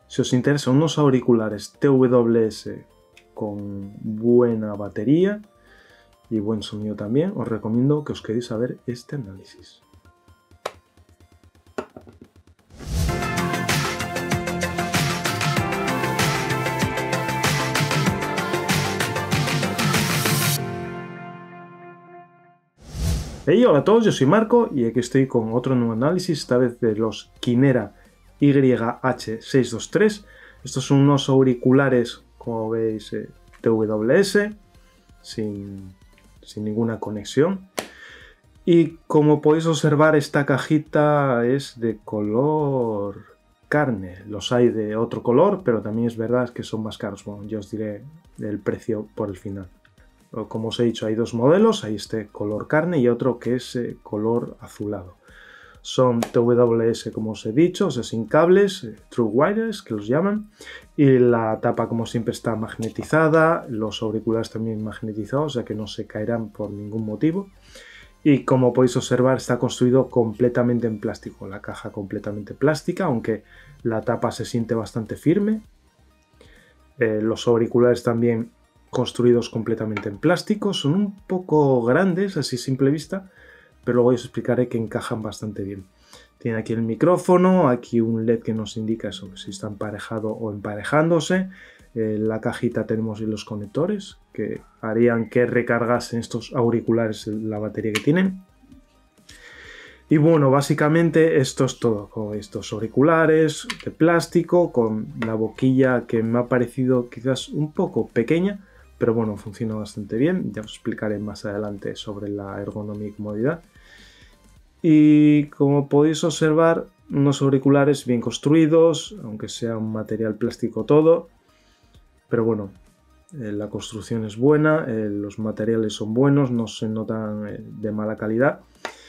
Si os interesan unos auriculares TWS con buena batería y buen sonido también, os recomiendo que os quedéis a ver este análisis. Hey, hola a todos, yo soy Marco y aquí estoy con otro nuevo análisis, esta vez de los Kinera YH623. Estos son unos auriculares, como veis, TWS, sin ninguna conexión. Y como podéis observar, esta cajita es de color carne. Los hay de otro color, pero también es verdad que son más caros. Bueno, yo os diré el precio por el final. Como os he dicho, hay dos modelos, hay este color carne y otro que es color azulado. Son TWS, como os he dicho, o sea, sin cables, True Wireless, que los llaman. Y la tapa, como siempre, está magnetizada, los auriculares también magnetizados, o sea que no se caerán por ningún motivo. Y como podéis observar, está construido completamente en plástico, la caja completamente plástica, aunque la tapa se siente bastante firme. Los auriculares también construidos completamente en plástico, son un poco grandes así a simple vista, pero luego os explicaré que encajan bastante bien. Tiene aquí el micrófono, aquí un LED que nos indica eso, si está emparejado o emparejándose. En la cajita tenemos los conectores que harían que recargasen estos auriculares la batería que tienen. Y bueno, básicamente esto es todo, con estos auriculares de plástico, con la boquilla que me ha parecido quizás un poco pequeña, pero bueno, funciona bastante bien. Ya os explicaré más adelante sobre la ergonomía y comodidad. Y como podéis observar, unos auriculares bien construidos, aunque sea un material plástico todo. Pero bueno, la construcción es buena, los materiales son buenos, no se notan de mala calidad.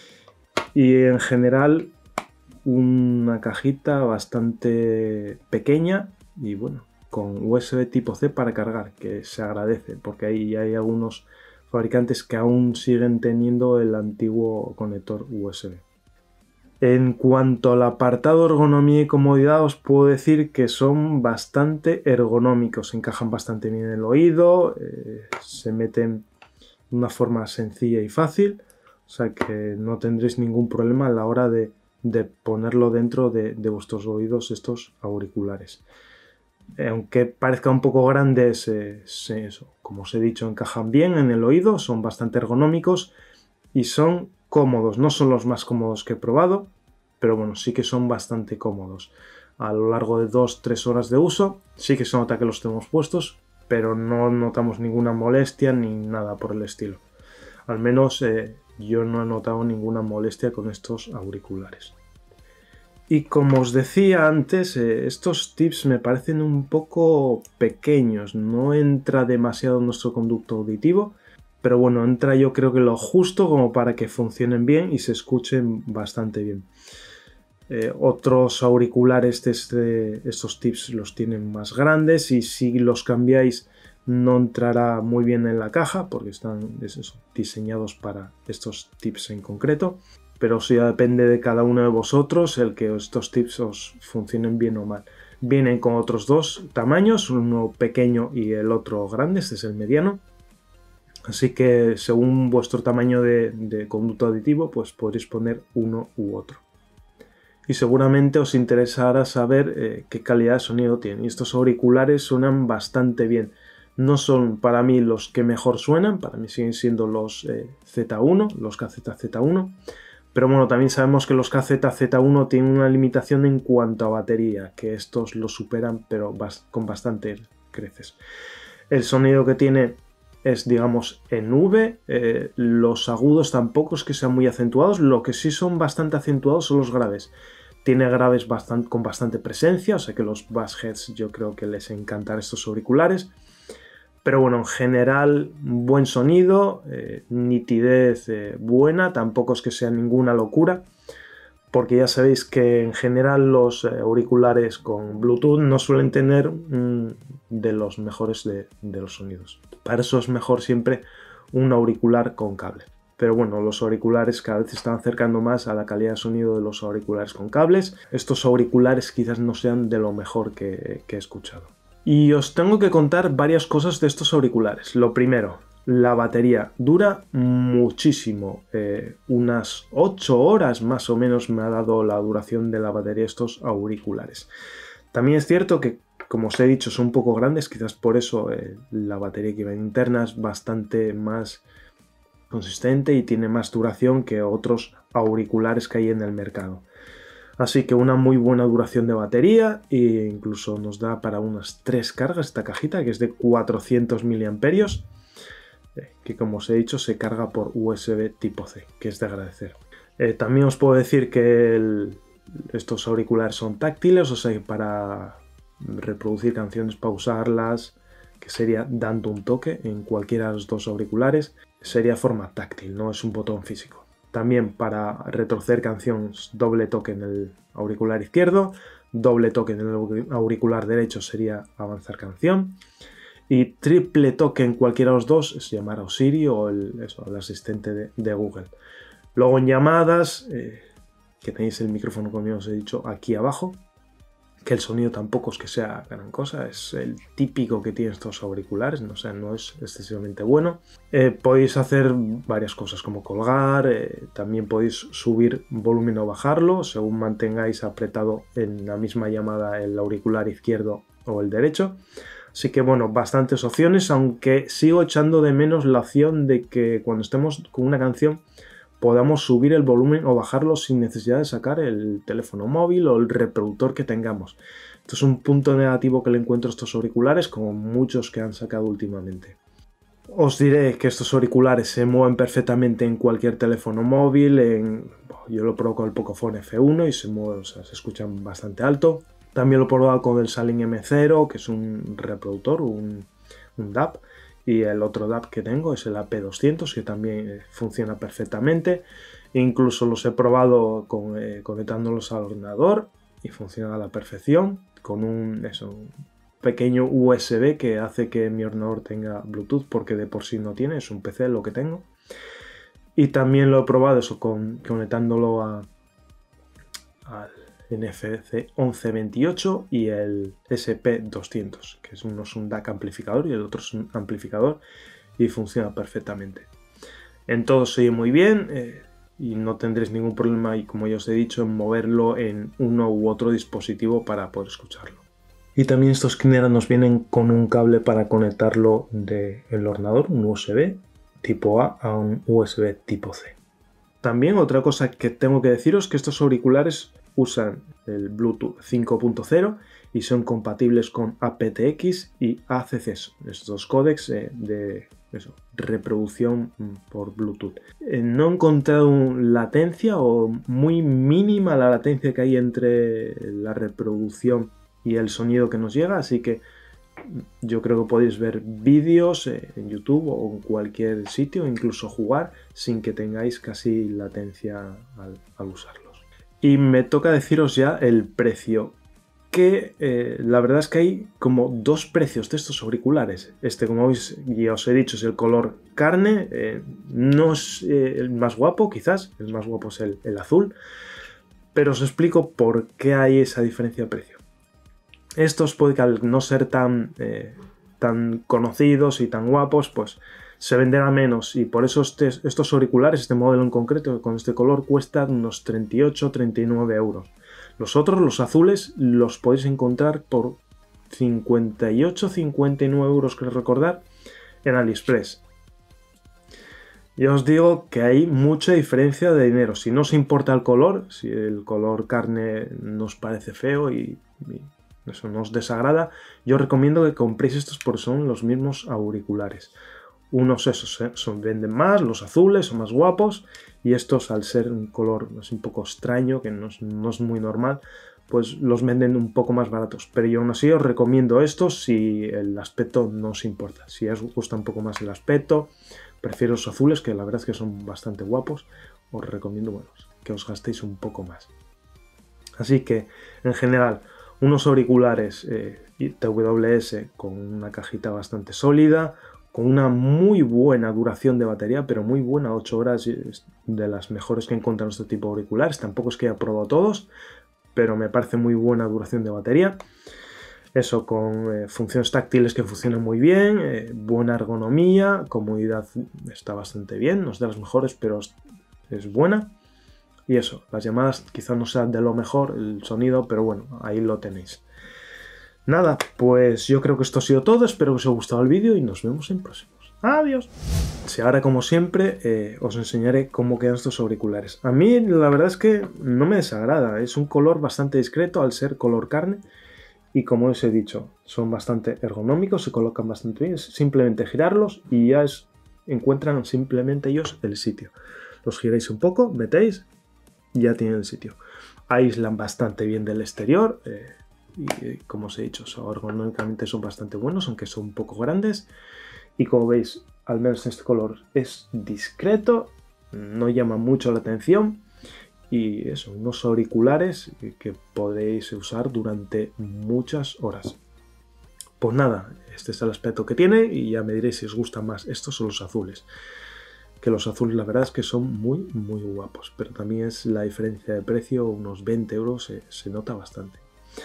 Y en general, una cajita bastante pequeña y bueno, con USB tipo C para cargar, que se agradece, porque ahí hay algunos fabricantes que aún siguen teniendo el antiguo conector USB. En cuanto al apartado ergonomía y comodidad, os puedo decir que son bastante ergonómicos, encajan bastante bien en el oído, se meten de una forma sencilla y fácil, o sea que no tendréis ningún problema a la hora de ponerlo dentro de vuestros oídos estos auriculares. Aunque parezca un poco grandes, como os he dicho, encajan bien en el oído, son bastante ergonómicos y son cómodos. No son los más cómodos que he probado, pero bueno, sí que son bastante cómodos. A lo largo de 2-3 horas de uso, sí que se nota que los tenemos puestos, pero no notamos ninguna molestia ni nada por el estilo. Al menos yo no he notado ninguna molestia con estos auriculares. Y como os decía antes, estos tips me parecen un poco pequeños, no entra demasiado en nuestro conducto auditivo, pero bueno, entra yo creo que lo justo como para que funcionen bien y se escuchen bastante bien. Otros auriculares estos tips los tienen más grandes y si los cambiáis no entrará muy bien en la caja porque están diseñados para estos tips en concreto. Pero eso ya depende de cada uno de vosotros el que estos tips os funcionen bien o mal. Vienen con otros dos tamaños, uno pequeño y el otro grande, este es el mediano. Así que según vuestro tamaño de conducto auditivo, pues podréis poner uno u otro. Y seguramente os interesará saber qué calidad de sonido tienen. Y estos auriculares suenan bastante bien. No son para mí los que mejor suenan, para mí siguen siendo los Z1, los KZ-Z1. Pero bueno, también sabemos que los KZ-Z1 tienen una limitación en cuanto a batería, que estos lo superan, pero con bastante creces. El sonido que tiene es, digamos, en V, los agudos tampoco es que sean muy acentuados, lo que sí son bastante acentuados son los graves. Tiene graves con bastante presencia, o sea que los bassheads yo creo que les encantarán estos auriculares. Pero bueno, en general, buen sonido, nitidez buena, tampoco es que sea ninguna locura, porque ya sabéis que en general los auriculares con Bluetooth no suelen tener de los mejores de los sonidos. Para eso es mejor siempre un auricular con cable. pero bueno, los auriculares cada vez se están acercando más a la calidad de sonido de los auriculares con cables. Estos auriculares quizás no sean de lo mejor que he escuchado. Y os tengo que contar varias cosas de estos auriculares. Lo primero, la batería dura muchísimo, unas 8 horas más o menos me ha dado la duración de la batería de estos auriculares. También es cierto que, como os he dicho, son un poco grandes, quizás por eso la batería que va interna es bastante más consistente y tiene más duración que otros auriculares que hay en el mercado. Así que una muy buena duración de batería e incluso nos da para unas 3 cargas esta cajita, que es de 400 mAh, que como os he dicho se carga por USB tipo C, que es de agradecer. También os puedo decir que estos auriculares son táctiles, o sea, para reproducir canciones, pausarlas, que sería dando un toque en cualquiera de los dos auriculares, sería forma táctil, no es un botón físico. También para retroceder canciones, doble toque en el auricular izquierdo, doble toque en el auricular derecho sería avanzar canción, y triple toque en cualquiera de los dos es llamar a Siri o el asistente de Google. Luego en llamadas, que tenéis el micrófono, como os he dicho, aquí abajo, que el sonido tampoco es que sea gran cosa, es el típico que tienen estos auriculares, no es excesivamente bueno. Podéis hacer varias cosas como colgar, también podéis subir volumen o bajarlo según mantengáis apretado en la misma llamada el auricular izquierdo o el derecho. Así que bueno, bastantes opciones, aunque sigo echando de menos la opción de que cuando estemos con una canción podamos subir el volumen o bajarlo sin necesidad de sacar el teléfono móvil o el reproductor que tengamos. Esto es un punto negativo que le encuentro a estos auriculares, como muchos que han sacado últimamente. Os diré que estos auriculares se mueven perfectamente en cualquier teléfono móvil. Yo lo probo con el Pocophone F1 y se mueve, o sea, se escuchan bastante alto. También lo he probado con el Saling M0, que es un reproductor, un DAB. Y el otro DAB que tengo es el AP200, que también funciona perfectamente. Incluso los he probado conectándolos al ordenador y funciona a la perfección, con un pequeño USB que hace que mi ordenador tenga Bluetooth, porque de por sí no tiene, es un PC lo que tengo. Y también lo he probado conectándolo al NFC 1128 y el SP200, que uno es un DAC amplificador y el otro es un amplificador, y funciona perfectamente. En todo se oye muy bien y no tendréis ningún problema, y como ya os he dicho, en moverlo en uno u otro dispositivo para poder escucharlo. Y también estos Kinera nos vienen con un cable para conectarlo del ordenador, un USB tipo A un USB tipo C. También otra cosa que tengo que deciros es que estos auriculares usan el Bluetooth 5.0 y son compatibles con aptX y ACC, estos dos códecs de reproducción por Bluetooth. No he encontrado latencia, o muy mínima la latencia que hay entre la reproducción y el sonido que nos llega, así que yo creo que podéis ver vídeos en YouTube o en cualquier sitio, incluso jugar sin que tengáis casi latencia al usarlos. Y me toca deciros ya el precio, que la verdad es que hay como dos precios de estos auriculares. Como ya os he dicho, es el color carne, no es el más guapo, quizás, el más guapo es el azul, pero os explico por qué hay esa diferencia de precio. Estos puede que al no ser tan conocidos y tan guapos, pues se venderá menos, y por eso estos auriculares, este modelo en concreto, con este color, cuestan unos 38-39 euros. Los otros, los azules, los podéis encontrar por 58-59 euros, creo recordar, en AliExpress. Ya os digo que hay mucha diferencia de dinero. Si no os importa el color, si el color carne nos parece feo y eso nos desagrada, yo os recomiendo que compréis estos porque son los mismos auriculares. Unos venden más, los azules son más guapos, y estos, al ser un color un poco extraño, que no es muy normal, pues los venden un poco más baratos. Pero yo aún así os recomiendo estos si el aspecto no os importa. Si os gusta un poco más el aspecto, prefiero los azules, que la verdad es que son bastante guapos, os recomiendo que os gastéis un poco más. Así que, en general, unos auriculares TWS con una cajita bastante sólida, con una muy buena duración de batería, pero muy buena, 8 horas, es de las mejores que he encontrado en este tipo de auriculares. Tampoco es que haya probado todos, pero me parece muy buena duración de batería. Eso, con funciones táctiles que funcionan muy bien, buena ergonomía, comodidad está bastante bien, no es de las mejores, pero es buena. Y eso, las llamadas quizás no sean de lo mejor, el sonido, pero bueno, ahí lo tenéis. Nada, pues yo creo que esto ha sido todo, espero que os haya gustado el vídeo y nos vemos en próximos. ¡Adiós! Sí, ahora como siempre os enseñaré cómo quedan estos auriculares. A mí la verdad es que no me desagrada, es un color bastante discreto al ser color carne y como os he dicho, son bastante ergonómicos, se colocan bastante bien, es simplemente girarlos y ya encuentran simplemente ellos el sitio. Los giráis un poco, metéis y ya tienen el sitio. Aíslan bastante bien del exterior. Y como os he dicho, ergonómicamente son bastante buenos, aunque son un poco grandes. Y como veis, al menos este color es discreto, no llama mucho la atención. Y eso, unos auriculares que podéis usar durante muchas horas. Pues nada, este es el aspecto que tiene y ya me diréis si os gustan más estos o los azules. Que los azules la verdad es que son muy guapos, pero también es la diferencia de precio, unos 20 euros, se nota bastante.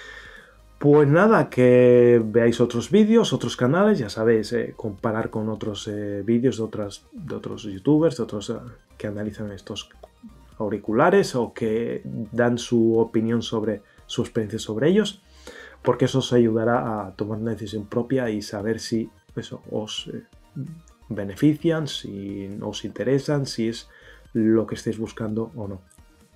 Pues nada, que veáis otros vídeos, otros canales, ya sabéis, comparar con otros vídeos de otros youtubers, de otros que analizan estos auriculares o que dan su opinión sobre su experiencia sobre ellos, porque eso os ayudará a tomar una decisión propia y saber si eso os benefician, si os interesan, si es lo que estáis buscando o no.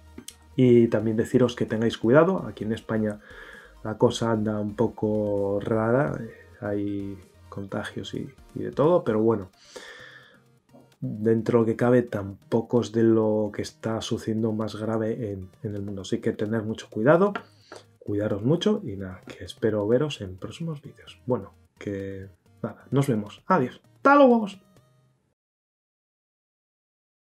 Y también deciros que tengáis cuidado, aquí en España la cosa anda un poco rara, hay contagios y de todo, pero bueno, dentro de lo que cabe tampoco es de lo que está sucediendo más grave en el mundo. Así que tener mucho cuidado, cuidaros mucho y nada, que espero veros en próximos vídeos. Bueno, que nada, nos vemos. Adiós. ¡Hasta luego!